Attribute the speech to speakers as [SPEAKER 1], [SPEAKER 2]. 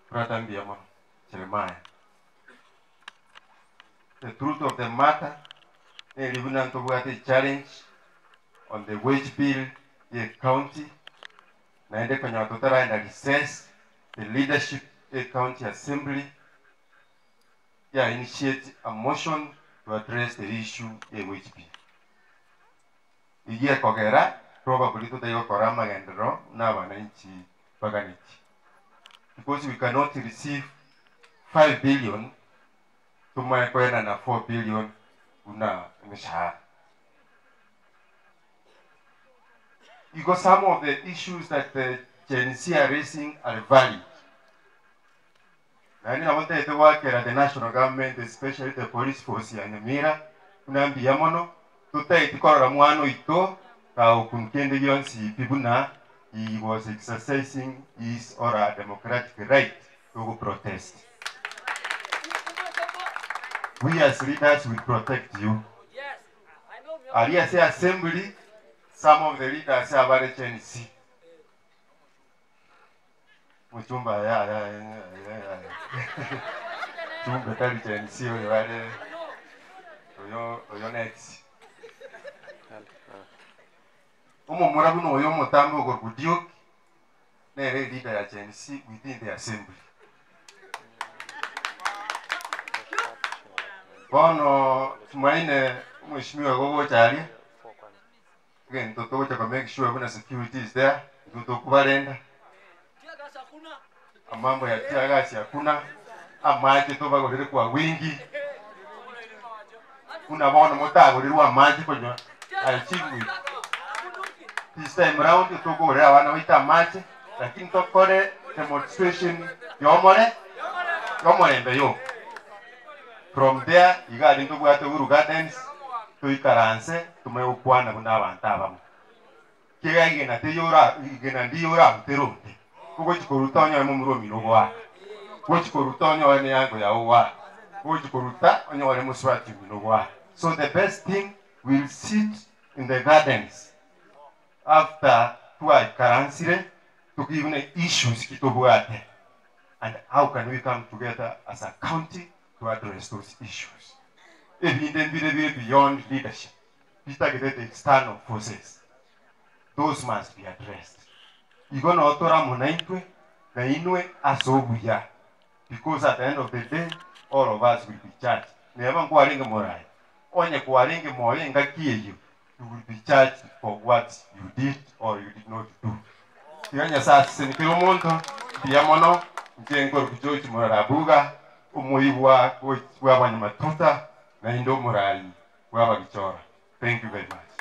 [SPEAKER 1] Pratambiamon, Jeremiah. The truth of the matter, they live in a challenge on the wage bill in the county. Naende kwenye watotara and recess, the leadership in the county assembly initiate a motion to address the issue in wage bill. Iye kogera, probably to the yokorama gendro, na wananchi paganiti. Because we cannot receive 5 billion tumakwenda na 4 billion una mishahara. Because some of the issues that the Gen Z are raising are valid. And I want to work at the national government, especially the police force in Nyamira, unambiamono, tutaitikora mwano ito, ka ukunkende yonsi pibuna, he was exercising his or a democratic right to protest. We as leaders will protect you.
[SPEAKER 2] Yes, I know.
[SPEAKER 1] Alias assembly, some of the leaders are very Gen Z. Muchumba ya. Chumba tali Gen Z wale. Oyo next. Murabu no oyo mutambo gorgudiok. Nere leader ya Gen Z within the assembly. Bono tumaine mheshimiwa gogo chali. Again, to make sure kuna security is there. Kubalenda. Mambo ya tiagasi hakuna. Amaji toba gorere kwa wingi. Kuna bono motago lirwa amaji kwenye alchigwi. This time round to go there wana wita amaji, lakini tokore demonstration yomore mbeyo. From there, you got into Uru Gardens, to Ikaranse, to Meukwana, Gunavantavam. Kigana, Diora, Teruti, which Kurutonia Mumruminoa, which Kurutonia and Yangoa, which Kuruta and your Muswati Minoa. So the best thing will sit in the gardens after Tuai Karansire to give issues Kitobuate. And how can we come together as a county to address those issues? If you then be beyond leadership, the external forces, those must be addressed. You're going to autora munaitwe na inwe asobuya, because at the end of the day, all of us will be charged. Never kuaringe morai. Onye kuaringe moye ngakiye you will be charged for what you did or you did not do. Tianya sasa sinikiro monto, diamono, mjengo kujoji morabuga. Umuiwa kwa wanyamatuta na indo morali wa wagichora. Thank you very much.